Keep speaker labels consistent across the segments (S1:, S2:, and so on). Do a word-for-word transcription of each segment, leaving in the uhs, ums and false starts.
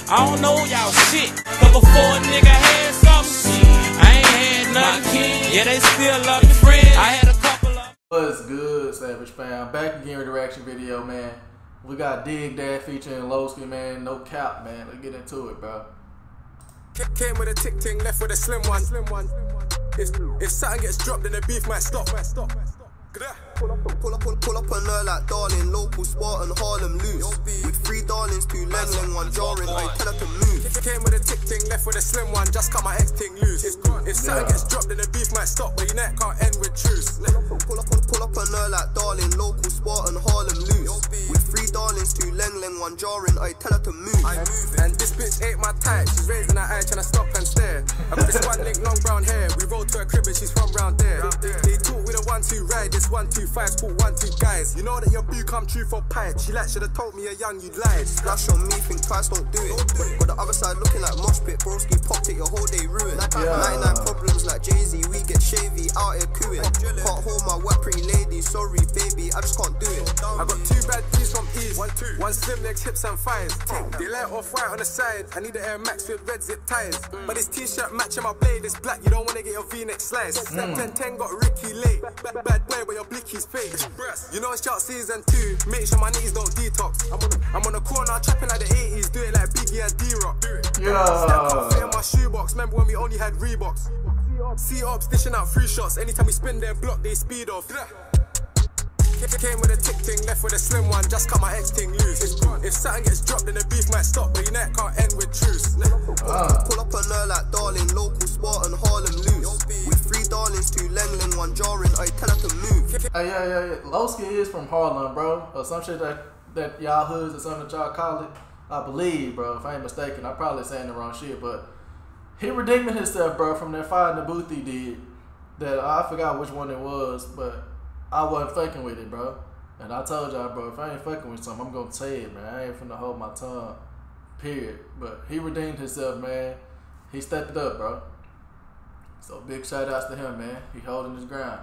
S1: I don't know y'all shit, but before a nigga had something, I ain't had nothing. Yeah, they still love me, friend. I had a couple of.
S2: What's good, Savage fam? Back again with a reaction video, man. We got Dig That featuring Lowski, man. No cap, man. Let's get into it, bro.
S3: Came with a tick ting, left with a slim one. Slim one. If, if something gets dropped, then the beef might stop. Might stop. Pull up, pull up, pull up on her like darling, local spot and Harlem loose. With three darlings, two leng leng, one jarring, I tell her to move. Came with a tick ting, left with a slim one, just cut my ex ting loose. If something gets dropped, then the beef might stop, but your neck can't end with truce. Pull up, pull up on her like darling, local spot and Harlem loose. With three darlings, two leng leng, one jarring, I tell her to move. And this bitch ain't my type, she's raising her eye, trying to stop and stare. I got this one link, long brown hair, we roll to her crib and she's from round there. They talk with a one two ride, this one two five, called one two guys. You know that your boo come true for pipe. She like should've told me a young you lied. Splash on me, think twice, don't do it. But the other side looking like mosh pit, broski popped it, your whole day ruined. Yeah. ninety-nine problems like Jay-Z, we get shavy, out here cooing. Can't hold my wet pretty lady, sorry baby, I just can't do it. I got two bad D's from East, one, two. one slim legs, hips and thighs. They let off white on the side, I need the Air Max with red zip ties. But this t-shirt matching my blade is black, you don't wanna get your V-neck sliced. Mm. ten ten got Ricky late, bad, bad boy but your blicky's fake. You know it's chart season two, make sure my knees don't detox. I'm on, I'm on the corner trapping like the eighties, do it like Biggie and D-Rock. Yeah. That can't fit in my shoebox, remember when we only had Reeboks. C-Ops dishing out free shots, anytime we spin their block they speed off. Came with a tick ting, left with a slim one, just cut my ex ting loose. If something gets dropped then the beef might stop, but your neck can't end with truce. uh. Pull up on her like darling, local spot and Harlem loose. With three darlings, two leng leng, one jarring, I tell her to move.
S2: Hey, yeah, yeah, yeah. Lowski is from Harlem, bro. Or some shit that, that y'all hoods or something that y'all call it. I believe, bro, if I ain't mistaken. I'm probably saying the wrong shit, but he redeeming himself, bro, from that fight in the booth he did. That I forgot which one it was, but I wasn't fucking with it, bro. And I told y'all, bro, if I ain't fucking with something, I'm gonna say it, man. I ain't finna hold my tongue, period. But he redeemed himself, man. He stepped it up, bro. So big shout outs to him, man. He holding his ground.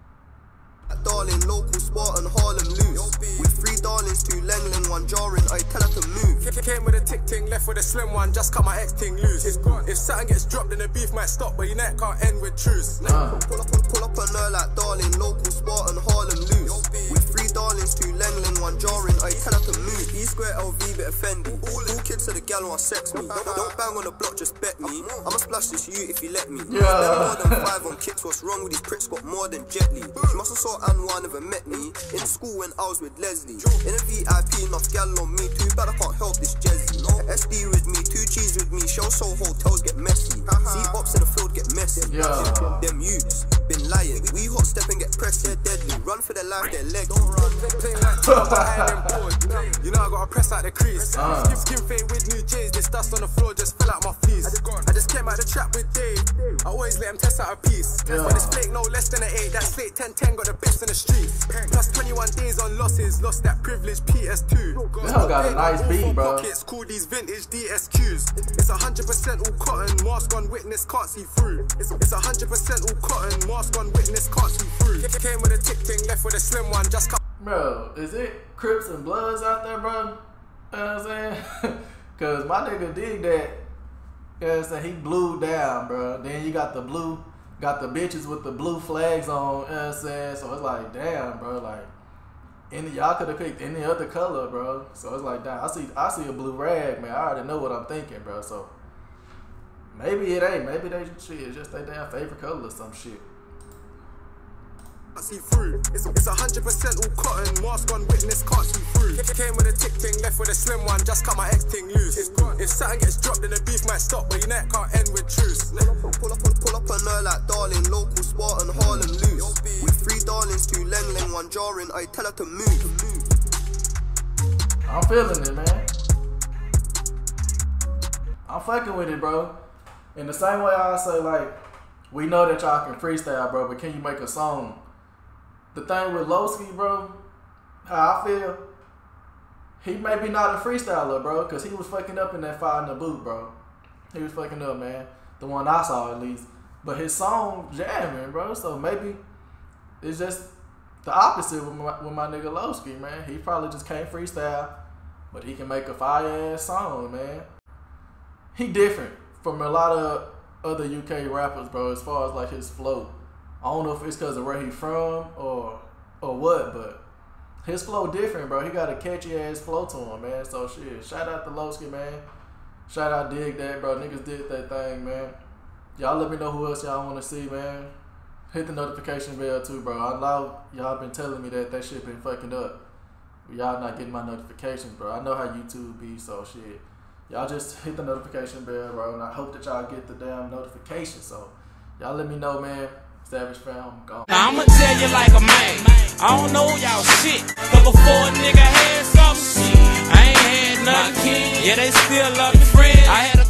S3: Darling, local spot and Harlem loose. With three darlings, two leng leng, one jarring, I tell her to move. Came with a tick ting, left with a slim one, just cut my ex ting loose. If something gets dropped then the beef might stop, but your neck can't end with truce. Uh. Pull up, pull up on her like darling, local spot and Harlem loose. With three darlings, two leng leng, one jarring, I tell her to move. E square L V bit of Fendi. All kids to the gal want sex me. Don't, don't bang on the block, just bet me. I'ma splash this you if you let me. Yeah. Spend more than five on kicks, what's wrong with these pricks? Got more than Jet Li. She must have saw Anwar never met me. In school when I was with Leslie. In a V I P, enough gal on me. Too bad I can't help this Jezzy. S D with me, two cheese with me. Show so hotels get messy. C-Ops in the field get messy. Yeah. Them youths been lying. We hot step and get pressed, they're deadly. Run for their life, they're leg. Don't run. Playing like top behind them board. You know I gotta press out the crease. Uh. Skin skin fade with new J's. This dust on the floor just fill out my fleece. I just came out the trap with Dave. I always let him test out a piece. Yeah. When it's flake no less than an eight. That slate ten ten got the best in the street. Plus twenty-one days on losses, lost that privilege P S two.
S2: Y'all got a nice beat, bro.
S3: Pockets, call these vintage D S Qs. It's one hundred percent all cotton, mask on witness, can't see through. It's one hundred percent all cotton, mask on witness, can't see through. Came with a tick ting, left with a slim one, just cut.
S2: Bro, is it Crips and Bloods out there, bro? You know what I'm saying? Cause my nigga Dig That, you know what I'm saying, he blew down, bro. Then you got the blue, got the bitches with the blue flags on, you know what I'm saying? So it's like, damn, bro, like, any y'all could have picked any other color, bro. So it's like, damn, I see I see a blue rag, man. I already know what I'm thinking, bro. So maybe it ain't. Maybe they shit is just their damn favorite color or some shit.
S3: I see through. It's it's one hundred percent all cotton, mask on witness, can't see through. Came with a tick ting, left with a slim one, just cut my ex ting loose. If something gets dropped then the beef might stop, but your neck can't end with truce. Pull up, pull up on her like darling, local spot and Harlem loose. With three darlings, two leng leng, one jarring, I tell her to move.
S2: I'm feeling it, man. I'm fucking with it, bro. In the same way I say, like, we know that y'all can freestyle, bro, but can you make a song? The thing with Lowski, bro, how I feel, he may be not a freestyler, bro, because he was fucking up in that fight in the booth, bro. He was fucking up, man. The one I saw, at least. But his song jamming, bro, so maybe it's just the opposite with my, with my nigga Lowski, man. He probably just can't freestyle, but he can make a fire-ass song, man. he different from a lot of other U K rappers, bro, as far as like his flow. I don't know if it's because of where he from or or what, but his flow different, bro. He got a catchy ass flow to him, man. So shit, shout out to Lowski, man. Shout out Dig That, bro. Niggas did that thing, man. Y'all let me know who else y'all want to see, man. Hit the notification bell too, bro. I know y'all been telling me that that shit been fucking up. Y'all not getting my notifications, bro. I know how YouTube be, so shit. Y'all just hit the notification bell, bro, and I hope that y'all get the damn notification. So y'all let me know, man. Savage Fam, gone.
S1: Now I'ma tell you like a man, I don't know y'all shit, but before a nigga had something, I ain't had nothing. Yeah, they still love me, friend. I had a